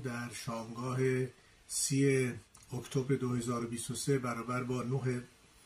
در شامگاه 30 اکتبر 2023 برابر با 9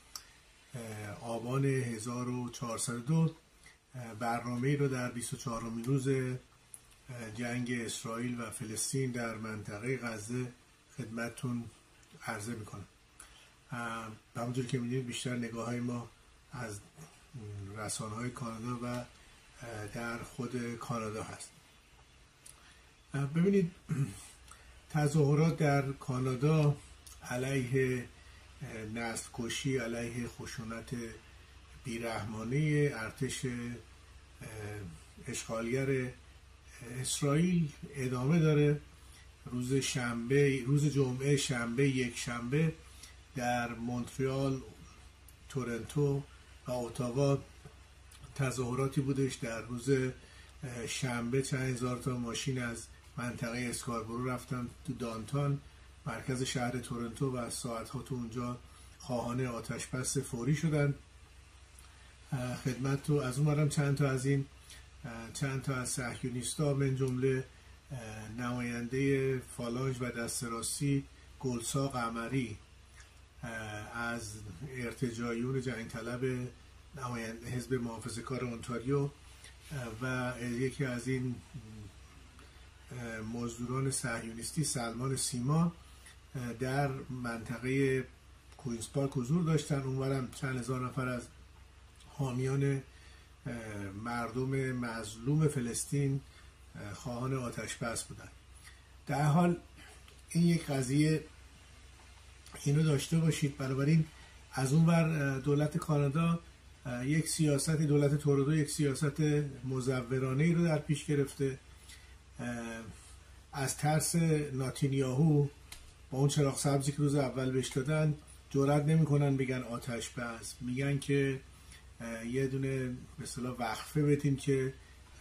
آبان 1402 برنامه‌ای رو در 24مین روز جنگ اسرائیل و فلسطین در منطقه غزه خدمتتون عرضه میکنم. همونجور که میدونید بیشتر نگاه‌های ما از رسانه‌های کانادا و در خود کانادا هست. ببینید، تظاهرات در کانادا علیه نسل‌کشی، علیه خشونت بیرحمانه ارتش اشغالگر اسرائیل ادامه داره. روز جمعه، شنبه، یک شنبه در مونترال، تورنتو و اتاوا تظاهراتی بودش. در روز شنبه چند هزار تا ماشین از منطقه اسکاربرو رفتن تو دانتان، مرکز شهر تورنتو، و ساعتها تو اونجا خواهان آتش‌بس فوری شدن. خدمت تو از اون برم چند تا از صهیونیست‌ها من جمله نماینده فالانج و دست راستی گلسا قمری از ارتجاعیون جنگ طلب نماینده حزب محافظه‌کار اونتاریو و یکی از این مزدوران صهیونیستی سلمان سیما در منطقه کوینز پارک حضور داشتن. اونورم چند هزار نفر از حامیان مردم مظلوم فلسطین خواهان آتش‌بس بودن. در حال این یک قضیه، اینو داشته باشید. بنابراین از اون ور دولت کانادا یک سیاست، دولت تورودو یک سیاست مزورانه‌ای رو در پیش گرفته. از ترس ناتانیاهو با اون چراغ سبزی که روز اول بهش دادن جرئت نمی‌کنن بگن آتش بس، میگن که یه دونه مثلا وقفه بدیم که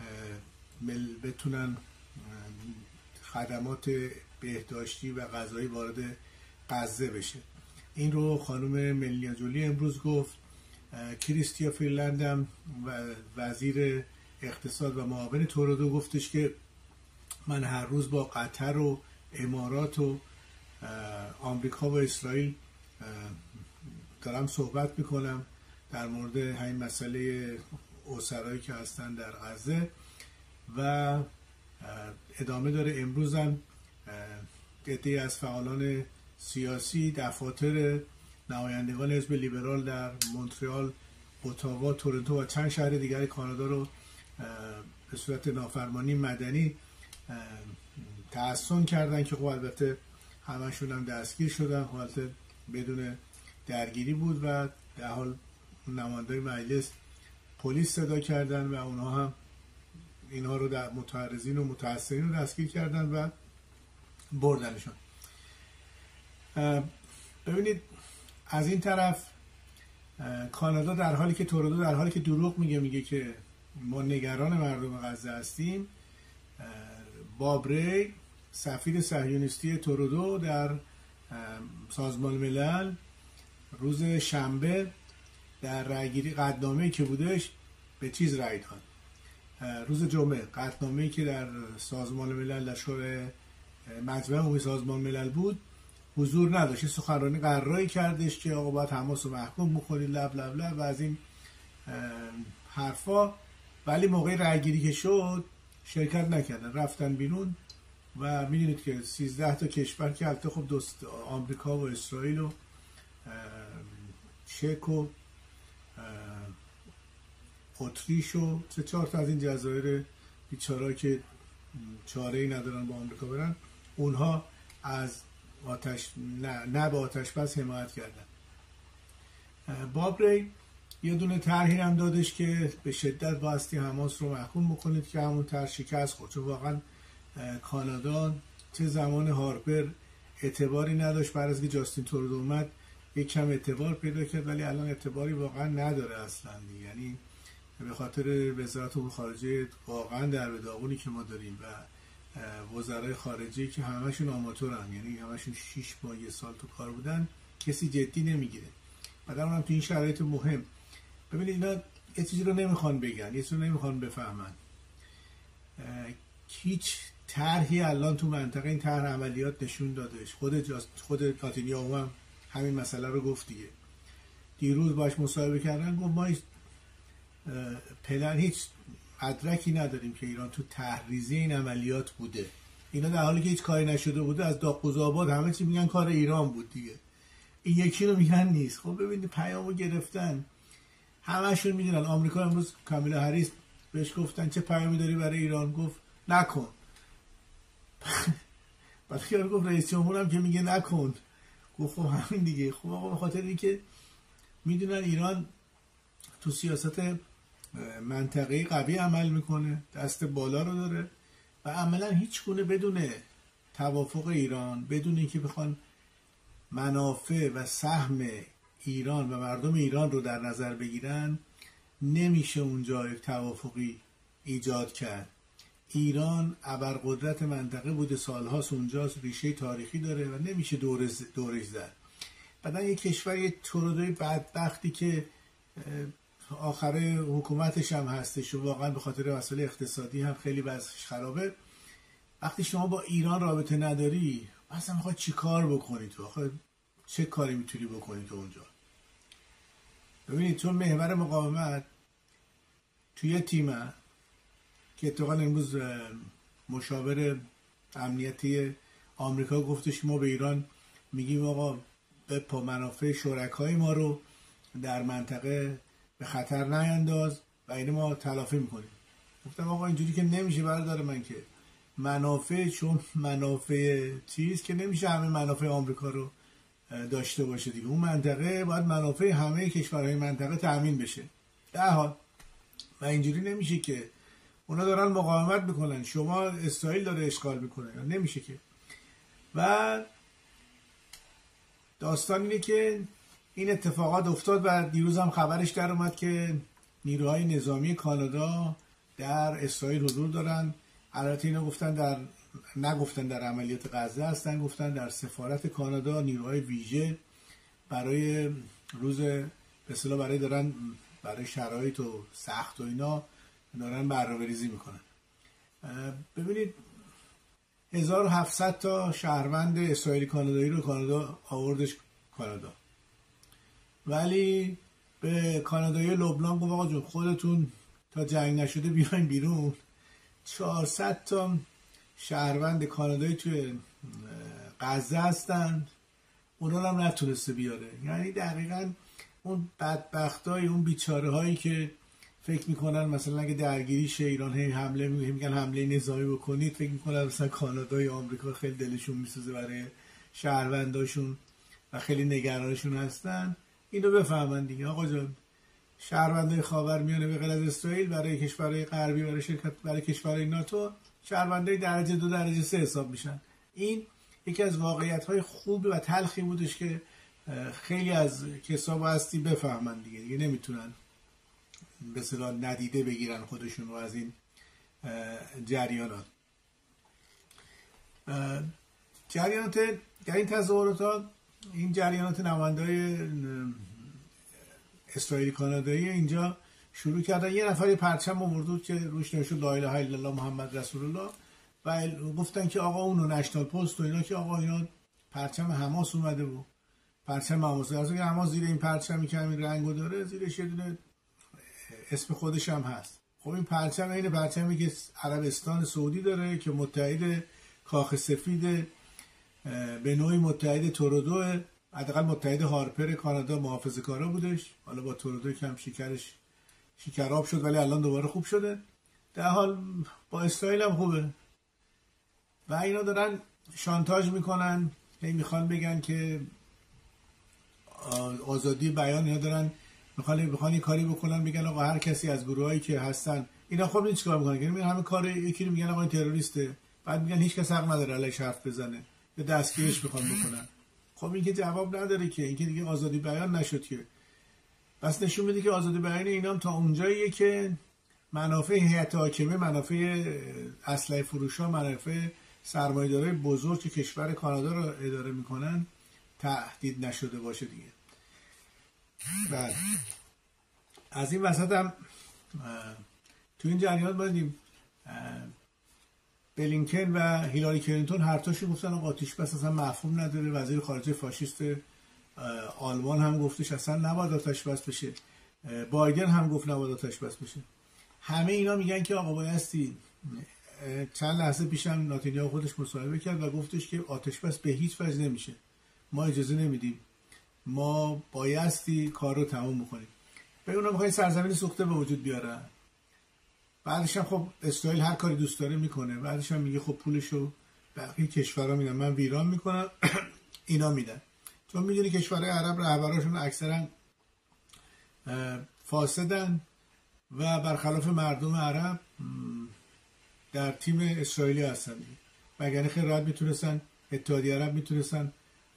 بتونن خدمات بهداشتی و غذایی وارد غزه بشه. این رو خانم ملینیا جولی امروز گفت. کریستیا فریلند هم وزیر اقتصاد و معاون تورودو گفتش که من هر روز با قطر و امارات و آمریکا و اسرائیل دارم صحبت میکنم در مورد همین مسئله اسرایی که هستن در غزه. و ادامه داره. امروز هم عده‌ای از فعالان سیاسی دفاتر نمایندگان حزب لیبرال در مونترال، اتاوا، تورنتو و چند شهر دیگر کانادا رو به صورت نافرمانی مدنی تحصن کردن که خب البته همشون هم دستگیر شدن. البته بدون درگیری بود و در حال نماینده مجلس پلیس صدا کردن و اونها هم اینها رو در متعرضین و متأثرین رو دستگیر کردن و بردنشون. ببینید، از این طرف کانادا در حالی که تورودو در حالی که دروغ میگه که ما نگران مردم غزه هستیم، باب ری سفیر صهیونیستی تورودو در سازمان ملل روز شنبه در رأیگیری قطعنامه‌ای که بودش به چیز رأی داد. روز جمعه قطعنامه‌ای که در سازمان ملل در شورای مجمع عمومی سازمان ملل بود حضور نداشت. سخنرانی قراری کردش که آقا باید حماس رو محکوم بکنید لب لب لب و از این حرفا، ولی موقع رأیگیری که شد شرکت نکردن، رفتن بیرون. و میدونید که 13 تا کشور که البته خب آمریکا و اسرائیل و چک و اتریش و 3-4 تا از این جزایر بیچاره‌ای که چاره‌ای ندارن با آمریکا برن، اونها از نه به آتش بس حمایت کردن. باب ری یه دونه طرحی هم دادش که به شدت باستی حماس رو محکوم بکنید که همون طرح شکست خورد، چون واقعا کانادا چه زمان هارپر اعتباری نداشت. بعد از که جاستین ترودو اومد یک کم اعتبار پیدا کرد، ولی الان اعتباری واقعا نداره اصلا. یعنی به خاطر وزارت امور خارجه واقعا در به داغونی که ما داریم و وزرای خارجه که همشون آماتورن، یعنی همشون 6 ماه یه سال تو کار بودن، کسی جدی نمیگیره. بعد هم تو این شرایط مهم ببینید اینا یه چیزی رو نمیخوان بگن، یه چیزی رو نمیخوان بفهمن. هیچ طرحی الان تو منطقه این طرح عملیات نشون دادش. خود نتانیاهو هم همین مسئله رو گفت دیگه. دیروز باش مصاحبه کردن، گفت ما هیچ مدرکی نداریم که ایران تو تحریزی این عملیات بوده. اینا در حالی که هیچ کاری نشده بوده از داغ قضاباد همه چی میگن کار ایران بود دیگه. این یکی رو میگن نیست. خب ببینید پیامو گرفتن، همشون میدونن. آمریکا امروز کامیلا هریس بهش گفتن چه پیامی داری برای ایران؟ گفت نکن. بعد خیال گفت رئیس جمهورم که میگه نکن. گفت خب همین دیگه. خب آقا به خاطر اینکه میدونن ایران تو سیاست منطقه‌ای قوی عمل میکنه، دست بالا رو داره و عملا هیچ گونه بدون توافق ایران، بدون اینکه بخوان منافع و سهم ایران و مردم ایران رو در نظر بگیرن، نمیشه اونجا یک توافقی ایجاد کرد. ایران ابرقدرت منطقه بوده، سالهاست اونجاست، ریشه تاریخی داره و نمیشه دورش زد. بعدن یک کشور، یک تورودوی بدبختی که آخر حکومتش هم هستش و واقعا به خاطر مسائل اقتصادی هم خیلی وضعش خرابه، وقتی شما با ایران رابطه نداری اصلا میخوای چی کار بکنی تو؟ آخه چه کاری میتونی بکنی تو اونجا؟ ببینید چون محور مقاومت توی تیم که اتفاقا امروز مشاور امنیتی آمریکا گفتش ما به ایران میگیم آقا به منافع شرکای ما رو در منطقه به خطر نینداز و اینو ما تلافی میکنیم. گفتم آقا اینجوری که نمیشه برادر من، که منافع چون منافع چیز که نمیشه همه منافع آمریکا رو داشته باشه دیگه. اون منطقه باید منافع همه کشورهای منطقه تأمین بشه. در حال و اینجوری نمیشه که اونا دارن مقاومت میکنن، شما اسرائیل داره اشغال میکنه، نمیشه که. و داستان اینه که این اتفاقات افتاد و دیروز هم خبرش در اومد که نیروهای نظامی کانادا در اسرائیل حضور دارن. البته اینا نگفتن در عملیات غزه هستن، گفتن در سفارت کانادا نیروهای ویژه برای روز به اصطلاح برای شرایط و سخت و اینا دارن برنامه‌ریزی میکنن. ببینید 1700 تا شهروند اسرائیلی کانادایی رو کانادا آوردش کانادا، ولی به کانادایی لبنان گفت آقا جون خودتون تا جنگ نشده بیاین بیرون. 400 تا شهروند کانادایی توی غزه هستن، اونا هم نتونسته بیاره. یعنی دقیقاً اون بدبختای، اون بیچاره هایی که فکر میکنن مثلا اگه درگیری شه ایران حمله میگن حمله نظامی بکنید، فکر میکنن مثلا کانادا یا آمریکا خیلی دلشون میسوزه برای شهرونداشون و خیلی نگرانشون هستن. اینو بفهمن دیگه. آقا جان شهروندای خاورمیانه به غیر از اسرائیل برای کشورهای غربی، برای کشورهای ناتو شهروندای درجه 2 درجه 3 حساب میشن. این یکی از واقعیت‌های خوب و تلخی بودش که خیلی از کسا بایستی بفهمن دیگه نمیتونن به اصطلاح ندیده بگیرن خودشون رو از این جریانات. در این تظاهرات، این جریانات نماینده‌های اسرائیلی کانادایی اینجا شروع کردن. یه نفر پرچم آورد که روش نوشته لا اله الا الله محمد رسول الله و گفتن که آقا اونو نشنال پست و اینا که آقا اینا پرچم حماس اومده بود، پرچم حماس. درسته که حماس زیر این پرچمی که همین رنگو داره زیرش یه دونه اسم خودش هم هست. خب این پرچم این پرچمی که عربستان سعودی داره که متحد کاخ سفید، به نوعی متحد تورودو، حداقل متحد هارپر کانادا محافظه‌کارا بودش. حالا با تورودو کم شکراب شد ولی الان دوباره خوب شده. در حال با اسرائیل هم خوبه و اینا دارن شانتاژ میکنن، میخوان بگن که آزادی بیان. اینا دارن میخوان یه کاری بکنن، میگن آقا هر کسی از گروهایی که هستن اینا خب چیکار میکنن که همه کار یکی رو میگن آقا این تروریسته، بعد میگن هیچ کس حق نداره علیش حرف بزنه یا دستگیرش میخوان بکنن. خب این که جواب نداره که، این که دیگه آزادی بیان نشد که. بس نشون میده که آزادی بیان اینا تا اونجاییه که منافع هیئت حاکمه، منافع اسلحه فروشا، منافع سرمایه‌دارای بزرگ که کشور کانادا رو اداره میکنن تهدید نشده باشه دیگه. بله از این وسط هم تو این جریان باید بلینکن و هیلاری کلینتون هر تاشون گفتن آتش بس اصلا مفهوم نداره. وزیر خارجه فاشیست آلمان هم گفتش اصلا نباید آتش بس بشه. بایدن هم گفت نباید آتش بس بشه. همه اینا میگن که آقا بایستی. چند لحظه پیشم ناتانیاهو خودش مصاحبه کرد و گفتش که آتش بس به هیچ وجه نمیشه، ما اجازه نمیدیم، ما بایستی کار رو تموم بکنیم. به اونا میخواین سرزمین سوخته به وجود بیارن. بعدش هم خب اسرائیل هر کاری دوست داره میکنه. بعدش هم میگه خب پولشو بقیه کشورها میدن، من ویران میکنم اینا میدن. چون میدونی کشورهای عرب رهبراشون اکثرا فاسدن و برخلاف مردم عرب در تیم اسرائیلی هستن. وگرنه خیلی راحت میتونستن اتحادیه عرب میتونستن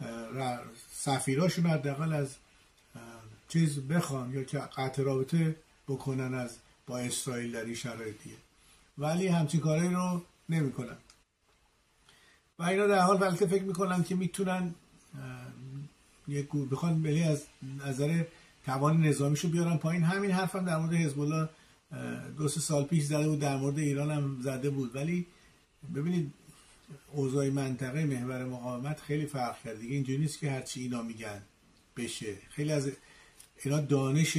سفیراشون حداقل از چیز بخوان یا که قطع رابطه بکنن از با اسرائیل در این شرایط دیگه، ولی همچین کارهایی رو نمیکنن. و اینا در حال بلکه فکر میکنن که میتونن یک گور بخوان بلی از نظر توان نظامیشو بیارن پایین. همین حرفم در مورد حزب الله 2-3 سال پیش زده بود، در مورد ایران هم زده بود. ولی ببینید اوضاع منطقه محور مقاومت خیلی فرق کرده دیگه. اینجوری نیست که هرچی اینا میگن بشه. خیلی از اینا دانش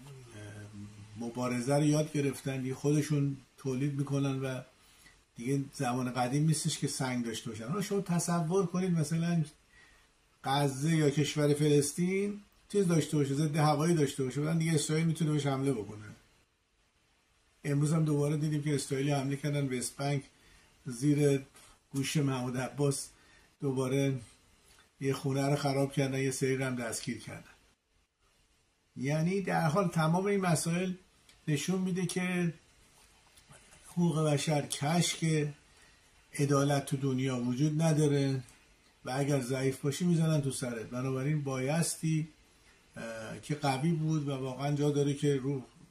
مبارزه رو یاد گرفتن دیگه، خودشون تولید میکنن و دیگه زمان قدیم نیستش که سنگ داشته باشن. شما تصور کنید مثلا غزه یا کشور فلسطین چیز داشته باشه، ضد هوایی داشته باشه، بعدن دیگه اسرائیل میتونه بهش حمله بکنه. امروز هم دوباره دیدیم که اسرائیل حمله کردن به وست بانک، زیر گوش محمود عباس دوباره یه خونه رو خراب کردن، یه سری رو هم دستگیر کردن. یعنی در حال تمام این مسائل نشون میده که حقوق بشر کشک، عدالت تو دنیا وجود نداره و اگر ضعیف باشی میزنن تو سرت. بنابراین بایستی که قوی بود و واقعا جا داره که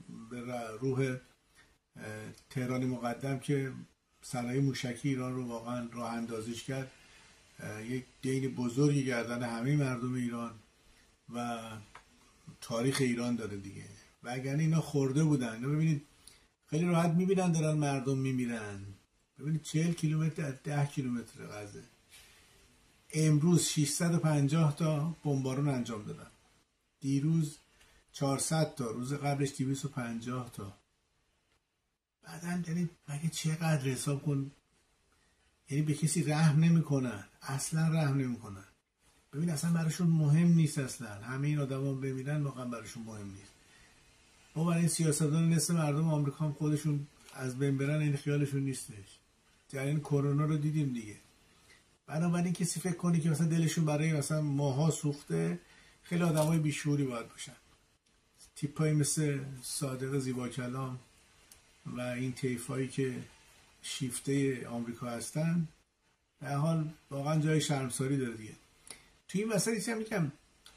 روح تهرانی مقدم که صنایع موشکی ایران رو واقعا راه اندازیش کرد، یک دین بزرگی گردن همه مردم ایران و تاریخ ایران داره دیگه. و اگر اینا خورده بودن، ببینید خیلی راحت میبینن دارن مردم میمیرن. ببینید 40 کیلومتر از 10 کیلومتر غزه امروز 650 تا بمبارون انجام دادن، دیروز 400 تا، روز قبلش 250 تا. بعدن یعنی مگه چقدر حساب کن، یعنی به کسی رحم نمیکنن، اصلا رحم نمیکنن. ببین اصلا براشون مهم نیست، اصلا همه این آدما بمیرن واقعا براشون مهم نیست. ما برای این سیاستدان نصف مردم آمریکا هم خودشون از بین برن این خیالشون نیستش. جریان کرونا رو دیدیم دیگه. بنابراین کسی فکر کنی که مثلا دلشون برای مثلا ماها سوخته، خیلی آدمای بیشعوری باید باشن. تیپایی مثل صادق زیبا کلام و این طیفایی که شیفته آمریکا هستن در حال واقعا جای شرمساری داره دیگه. توی این مسئله چیزی هم میگم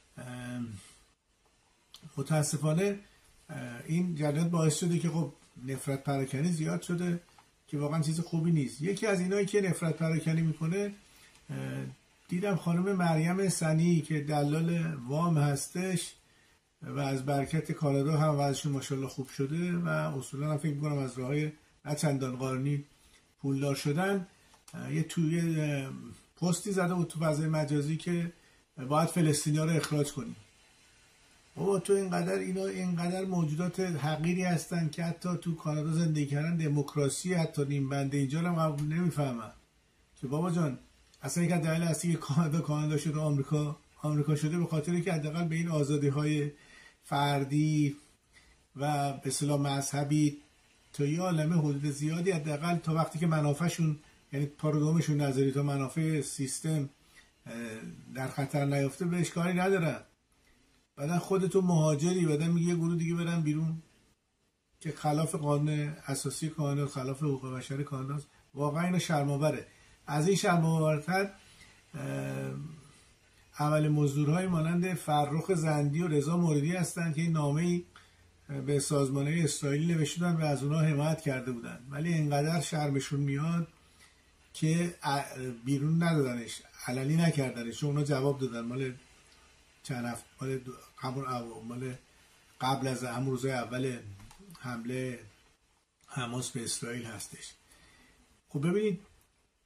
متاسفانه این جریان باعث شده که خب نفرت پراکنی زیاد شده که واقعا چیز خوبی نیست. یکی از اینایی که نفرت پراکنی میکنه دیدم خانم مریم سنی که دلال وام هستش و از برکت کانادا هم وضعشون ماشاءالله خوب شده و اصولا هم فکر میکنم از راههای نه چندان قانونی پولدار شدن. یه توی پستی زده بود تو فضای مجازی که باید فلسطینی‌ها رو اخراج کنیم. بابا تو اینقدر موجودات حقیری هستن که حتی تو کانادا زندگی کردن دموکراسی حتی نیم بنده اینجا رو قبول نمیفهمن که بابا جان اصلا یک دلیل اصلی که کانادا شده آمریکا شده به خاطری که حداقل به این آزادی‌های فردی و به اصطلاح مذهبی تا یه عالمه حدود زیادی حداقل تا وقتی که منافعشون یعنی پارادومشون نظری تا منافع سیستم در خطر نیافته بهش کاری ندارن. بعدن خودتون مهاجری، بعدن میگه یه گروه دیگه برن بیرون که خلاف قانون اساسی کانادا، خلاف حقوق بشر کانادا. واقعا اینو شرم‌آوره. از این شرم‌آورتر عمل مزدورهای مانند فرخ زندی و رضا موردی هستن که این نامه‌ای به سازمان‌های اسرائیلی نوشتن و از اونها حمایت کرده بودن، ولی اینقدر شرمشون میاد که بیرون ندادنش، علنی نکردنش، چون اونا جواب دادن مال چند هفته مال قبل از همون روزهای اول حمله حماس به اسرائیل هستش. خب ببینید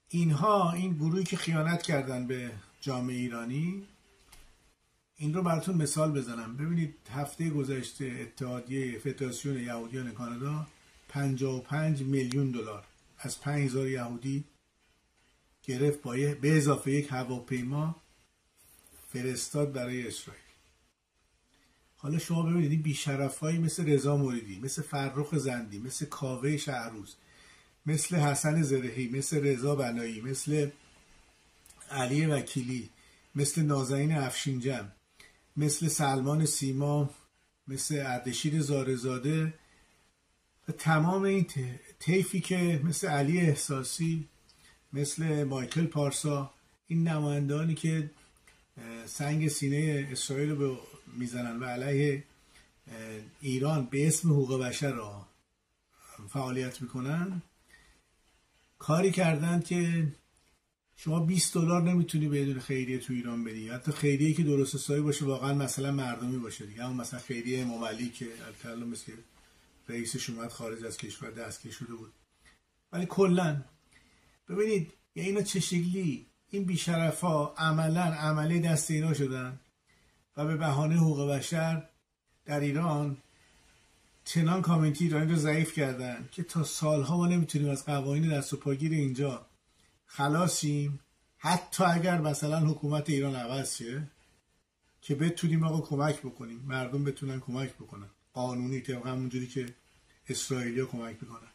اینها، این گروهی که خیانت کردن به جامعه ایرانی، این رو براتون مثال بزنم. ببینید هفته گذشته اتحادیه فدراسیون یهودیان کانادا 55 میلیون دلار از 5000 یهودی گرفت به اضافه یک هواپیما فرستاد برای اسرائیل. حالا شما ببینید این بی‌شرفایی مثل رضا موریدی، مثل فرخ زندی، مثل کاوه شهروز، مثل حسن زرهی، مثل رضا بنایی، مثل علی وکیلی، مثل نازنین افشینجم، مثل سلمان سیما، مثل اردشیر زارزاده و تمام این طیفی که مثل علی احساسی، مثل مایکل پارسا، این نمایندانی که سنگ سینه اسرائیل رو میزنن و علیه ایران به اسم حقوق بشر را فعالیت میکنن، کاری کردن که شما 20 دلار نمیتونی بدون خیریه تو ایران بدی. حتی خیریه که درست حسابی باشه، واقعا مثلا مردمی باشه دیگه، همون مثلا خیریه امام علی که الان مثل رئیسش اومد خارج از کشور دستگیر شده بود. ولی کلا ببینید یعنی اینا چه شکلی این بی‌شرفا عمله دست اینا شدن و به بهانه حقوق بشر در ایران چنان کامنتی ایرانی رو ضعیف کردن که تا سالها ما نمیتونیم از قوانین دست و پاگیر اینجا خلاصیم، حتی اگر مثلا حکومت ایران عوض شه که بتونیم آقا کمک بکنیم، مردم بتونن کمک بکنن قانونی، طبق همونجوری که اسرائیلیا کمک میکنن.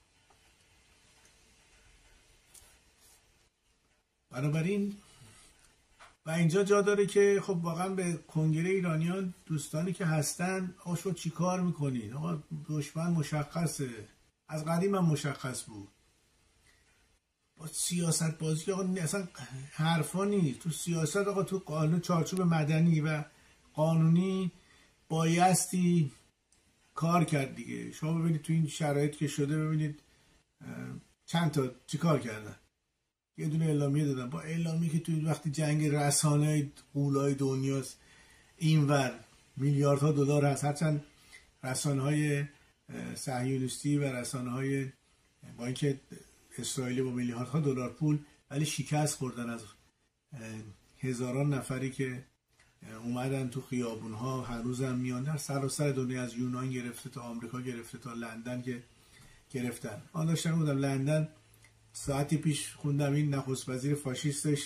بنابراین و اینجا جا داره که خب واقعا به کنگره ایرانیان، دوستانی که هستن، آقا شما چی کار میکنین؟ آقا دشمن مشخصه، از قدیم هم مشخص بود. با سیاست بازی آقا اصلا حرفا نیست. تو سیاست آقا تو قانون چارچوب مدنی و قانونی بایستی کار کرد دیگه. شما ببینید تو این شرایط که شده، ببینید چند تا چی کار کردن. یه دونه اعلامیه دادن، با اعلامیه که توی وقتی جنگ رسانه قولای دنیاست اینور میلیاردها دلار هست، هرچند رسانه های صهیونیستی و رسانه های با اینکه اسرائیلی با میلیاردها دلار پول، ولی شکست خوردن از هزاران نفری که اومدن تو خیابون ها، هنوزم میان در سراسر دنیا، از یونان گرفته تا آمریکا گرفته تا لندن که گرفتن. آن داشتم بودم لندن ساعتی پیش خوندم این نخست وزیر فاشیستش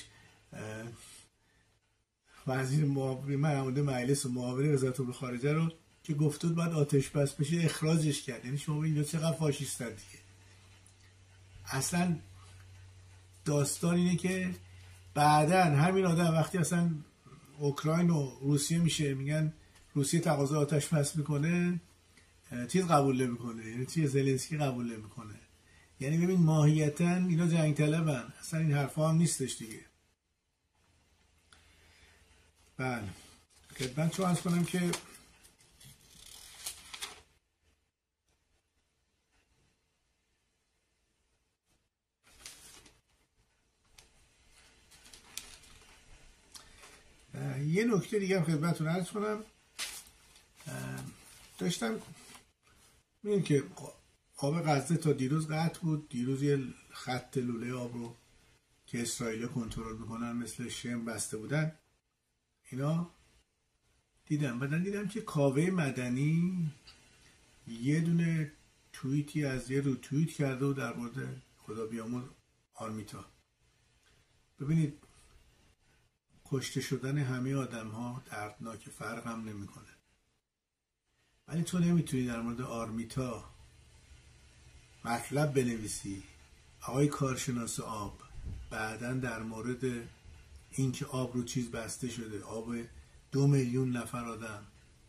وزیر معاون مجلس معاون وزارت امور خارجه رو که گفته بود باید آتش بس بشه اخراجش کرد. یعنی شما ببینید چقدر فاشیستن دیگه. اصلا داستان اینه که بعداً همین آدم وقتی اصلا اوکراین و روسیه میشه، میگن روسیه تقاضا آتش بس میکنه، چیز قبول نمیکنه، یعنی چیز زلنسکی قبول نمیکنه. یعنی ببین ماهیتاً اینا جنگ طلبن، اصلا این حرفا هم نیستش دیگه. بله خدمت شما عرض کنم که یه نکته دیگه هم خدمتتون عرض کنم. داشتم میگم که آب غزه تا دیروز قطع بود. دیروز یه خط لوله آب رو که اسرائیل کنترل میکنن مثل شم بسته بودن. اینا دیدم، بعدن دیدم که کاوه مدنی یه دونه توییتی از یه رو توییت کرده و در مورد خدا بیامرز آرمیتا. ببینید کشته شدن همه آدم ها دردناک، فرق هم نمیکنه، ولی تو نمیتونی در مورد آرمیتا مطلب بنویسی آقای کارشناس آب بعداً در مورد اینکه آب رو چیز بسته شده، آب 2 میلیون نفر آدم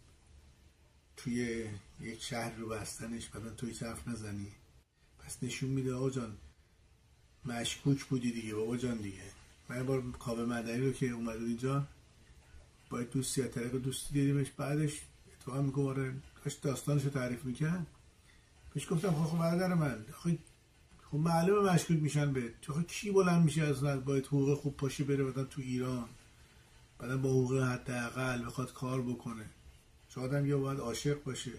توی یک شهر رو بستنش، بعداً توی حرف نزنی. پس نشون میده آقا جان مشکوک بودی دیگه بابا جان دیگه. من یه بار کاوه مدنی رو که اومد اینجا با دوستی از طریق دوستی دیدیمش، بعدش تو هم میگه داشت داستانش رو تعریف میکرد، پیش گفتم خب برادر من خب معلومه مشکوک میشن به تو. کی بلند میشه از باید حقوق خوب پاشه بره بعدن تو ایران، بعدن با حقوق حداقل بخواد کار بکنه؟ چه آدم یا باید عاشق باشه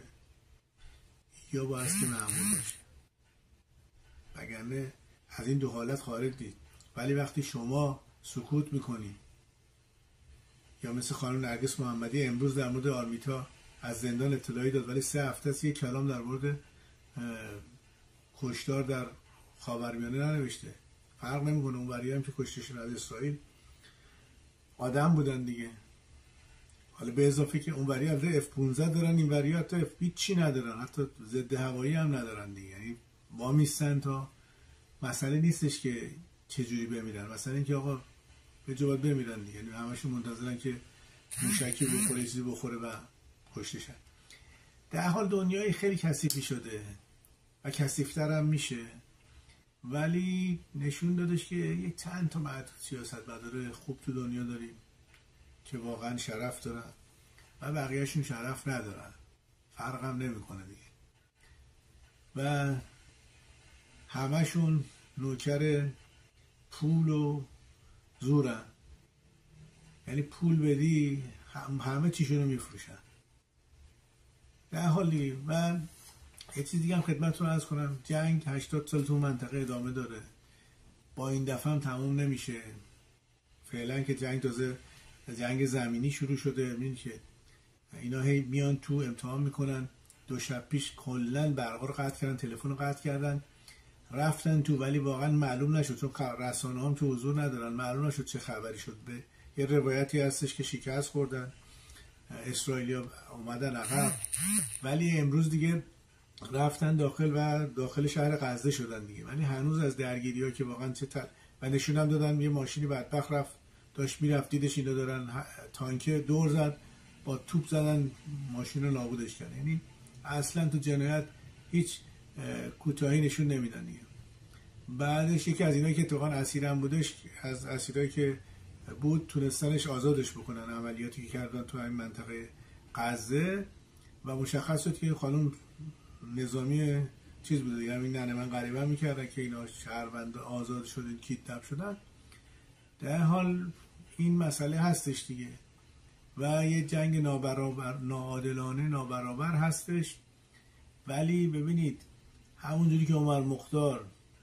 یا باید که معمول باشه، وگرنه از این دو حالت خارج نیست. ولی وقتی شما سکوت میکنی، یا مثل خانم نرگس محمدی امروز در مورد آرمیتا از زندان اطلاعی داد ولی 3 هفته است یک کلام در مورد کشتار در خاورمیانه ننوشته. فرق نمیکنه، اون وری هم که کشتشون از اسرائیل آدم بودن دیگه. حالا به اضافه که اون وری از F-15 دارن، این وری حتی هیچی ندارن، حتی ضد هوایی هم ندارن دیگه. یعنی با میستن تا مسئله نیستش که چجوری بمیرن، مثلا اینکه آقا به جا باید بمیرن دیگه. یعنی همشون منتظرن که موشکی بخوره، چیزی بخوره و کشتشن. در حال دنیای خیلی کثیفی شده و کثیفتر هم میشه، ولی نشون دادش که یک چند تا سیاستمدار خوب تو دنیا داریم که واقعا شرف دارن و بقیهشون شرف ندارن، فرق هم نمیکنه دیگه، و همشون نوکر پول و زورن. یعنی پول بدی همه چیشونو میفروشن در حالی. و یه چیز دیگه هم خدمتتون عرض کنم، جنگ 80 سال تو منطقه ادامه داره، با این دفعه هم تموم نمیشه. فعلا که جنگ تازه جنگ زمینی شروع شده، میبینید که اینا هی میان تو امتحان میکنن. 2 شب پیش کلا برقا رو قطع کردن، تلفن رو قطع کردن، رفتن تو، ولی واقعا معلوم نشد، چون رسانه هم تو حضور ندارن، معلوم نشد چه خبری شد. به یه روایتی هستش که شکست خوردن، اسرائیلیا اومدن عقب، ولی امروز دیگه رفتن داخل و داخل شهر غزه شدن دیگه. ولی هنوز از درگیری ها که واقعا و نشون هم دادن یه ماشینی بدبخت رفت داشت میرفت، دیدش اینا دارن تانکه دور زد، با توپ زدن ماشین رو نابودش کردن. یعنی اصلا تو جنایت هیچ کوتاهی نشون نمیدن دیگه. بعدش یکی از اینا که اتفاقا اسیرم بودش، از اسیرایی که بود تونستنش آزادش بکنن، عملیاتی که کردن تو این منطقه غزه، و مشخص شد که خانم نظامی چیز بوده دیگه، همین ننه من غریبه میکردن که اینا شهروند آزاد شدن، کیدنپ شدن. در حال این مسئله هستش دیگه، و یه جنگ ناعادلانه نابرابر هستش. ولی ببینید همونجوری که عمر مختار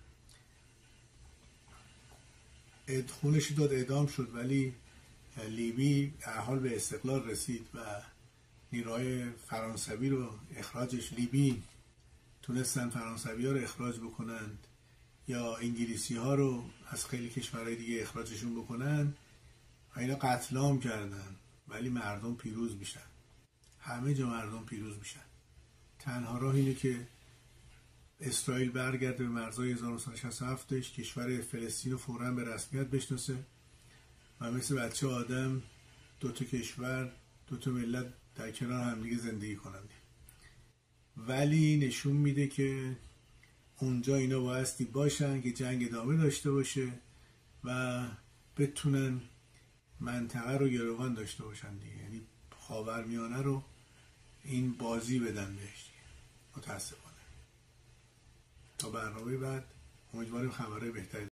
خونش داد اعدام شد، ولی لیبی در حال به استقلال رسید و نیروهای فرانسوی رو اخراجش، لیبی تونستن فرانسوی ها رو اخراج بکنند یا انگلیسی ها رو از خیلی کشورهای دیگه اخراجشون بکنن و اینا قتل عام کردن، ولی مردم پیروز میشن، همه جا مردم پیروز میشن. تنها راه اینه که اسرائیل برگرده به مرزهای 1967 کشور فلسطین رو فوراً به رسمیت بشناسه و مثل بچه آدم 2 تا کشور 2 تا ملت در کنار همدیگه زندگی کنند. ولی نشون میده که اونجا اینا بایستی باشن که جنگ ادامه داشته باشه و بتونن منطقه رو گروگان داشته باشن دیگه. یعنی خاورمیانه رو این بازی بدن بهش. متاسفانه تا برنامه بعد امیدواریم خبرهای بهتری